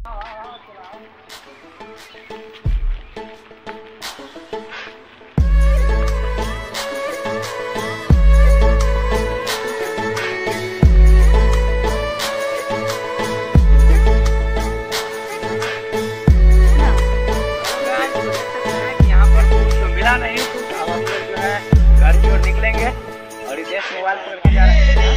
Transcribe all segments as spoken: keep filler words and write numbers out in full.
नहीं तो अब हम लोग जो है घर की ओर निकलेंगे और रितेश मोबाइल पर जा रहे हैं।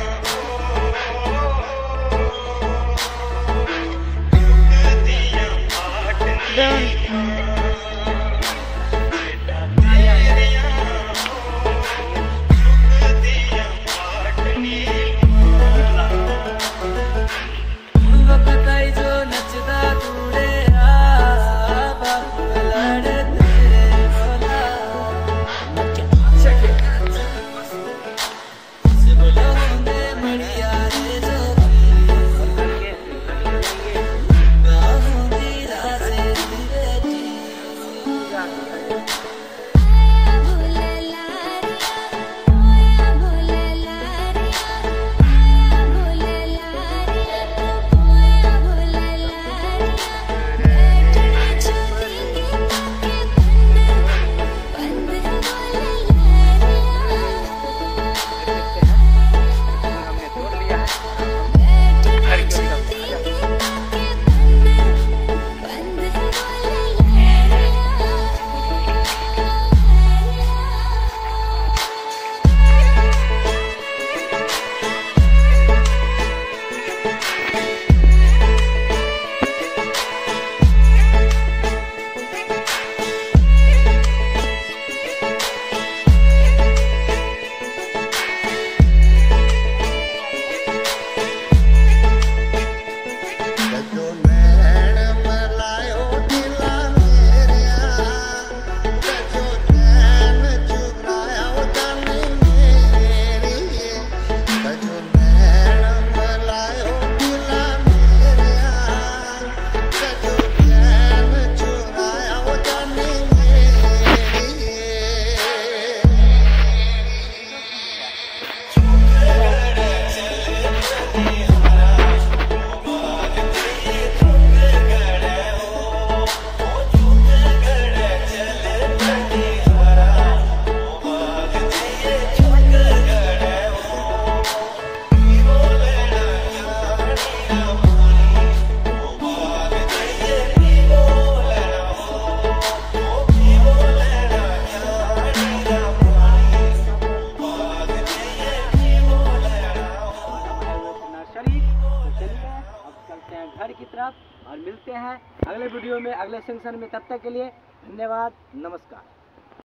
घर की तरफ और मिलते हैं अगले वीडियो में अगले सेक्शन में। तब तक के लिए धन्यवाद, नमस्कार।